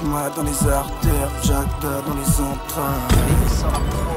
Magma dans les artères, Jagda dans les entrailles.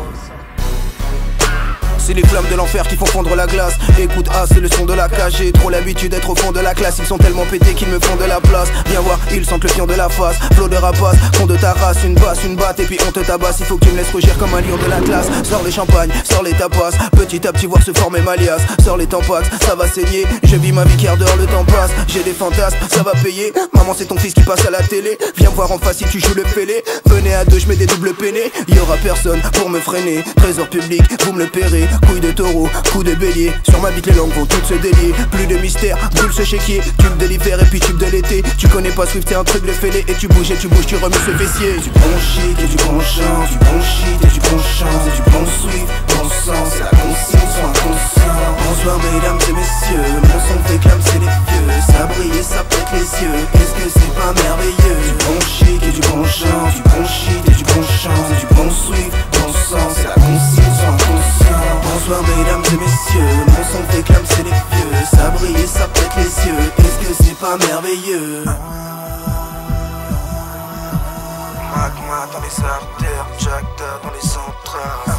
C'est les flammes de l'enfer qui font fondre la glace. Écoute, c'est le son de la cage. J'ai trop l'habitude d'être au fond de la classe. Ils sont tellement pétés qu'ils me font de la place. Viens voir, ils sentent le pion de la face. Flot de rapace, fond de ta race. Une basse, une batte et puis on te tabasse. Il faut que tu me laisses rougir comme un lion de la classe. Sors les champagnes, sors les tapas. Petit à petit voir se former ma liasse. Sors les tampax, ça va saigner. Je vis ma vie car dehors le temps passe. J'ai des fantasmes, ça va payer. Maman c'est ton fils qui passe à la télé. Viens voir en face si tu joues le fêlé. Venez à deux, je mets des doubles peinés. Y'aura personne pour me freiner. Trésor public, vous me le paierez. Couille de taureau, coup de bélier. Sur ma bite les langues vont toutes se délier. Plus de mystère, boule ce chéquier. Tube de l'hiver et puis tube de l'été. Tu connais pas Swift, c'est un truc de fêlé. Et tu bouges, tu remues ce fessier. Du bon shit et du bon chant. Du bon shit et du bon chant. Et du bon Swift, bon sang. C'est la consigne, sois inconscient. Bonsoir mesdames et messieurs. Mon son fait clame, c'est les vieux. Ça brille et ça pète les yeux. Est-ce que c'est pas merveilleux? Du bon shit et du bon chant. Du bon shit et du bon chant. Et du bon Swift, bon sang. C'est la consigne, sois inconscient. Bonsoir mesdames et messieurs, mon son fait clame, c'est les vieux. Ça brille et ça pète les yeux, est-ce que c'est pas merveilleux? Magma dans les artères, Jagda dans les entrailles.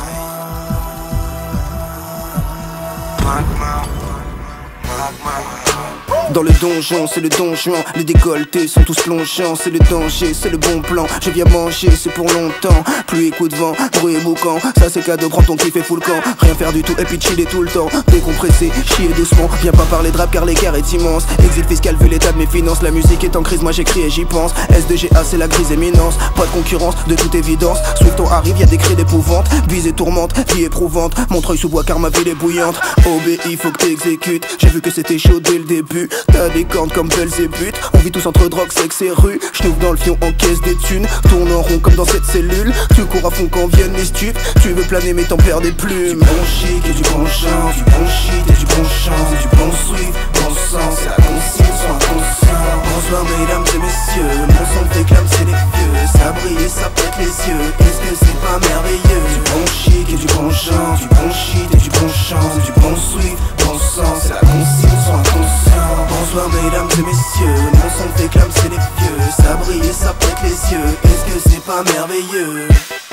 Magma, magma. Dans le donjon, c'est le donjon. Les décolletés sont tous plongeants. C'est le danger, c'est le bon plan. Je viens manger, c'est pour longtemps. Pluie, coup de vent, bruit et boucan. Ça c'est cadeau, prends ton kiff et fous le camp. Rien faire du tout et puis chiller tout le temps. Décompresser, chier doucement. Viens pas parler de rap car l'écart est immense. Exil fiscal vu l'état de mes finances. La musique est en crise, moi j'écris et j'y pense. S2GA c'est la grise éminence. Pas de concurrence, de toute évidence. Swift on arrive, y'a des cris d'épouvante. Visée tourmente, vie éprouvante. Montreuil sous bois car ma ville est bouillante. Obéis, faut que t'exécutes. J'ai vu que c'était chaud dès le début. T'as des cornes comme Belzébuth. On vit tous entre drogue, sexe et rue. J'nouvre dans le fion, en caisse des thunes. Tourne en rond comme dans cette cellule. Tu cours à fond quand viennent les stupes. Tu veux planer mais t'en perds des plumes. Du bon chic et du bon chant. Du bon shit et du bon chant. Et du bon Swift, bon sang. C'est la consigne, sois inconscient. Bonsoir mesdames et messieurs. Mon son fait clame, c'est les vieux. Ça brille et ça pète les yeux. Est-ce que c'est pas merveilleux? Du bon chic et du bon chant. Du bon shit et du bon chant. Et du bon Swift, bon sang. C'est la consigne, sois inconscient. Bonsoir mesdames et messieurs, mon son fait clame, c'est les vieux. Ça brille et ça pète les yeux, est-ce que c'est pas merveilleux?